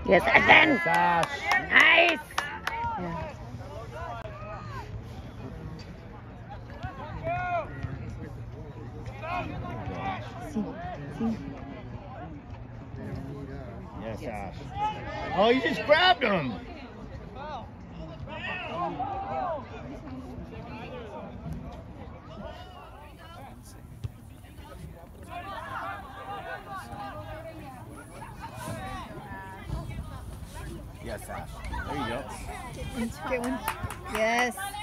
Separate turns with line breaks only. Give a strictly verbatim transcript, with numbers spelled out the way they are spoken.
Yes, again.
Sash.
Nice. Yeah. See, see.
Yes, Ash. Oh, you just grabbed him. Yes, Ash. There you go.
Get one. Yes.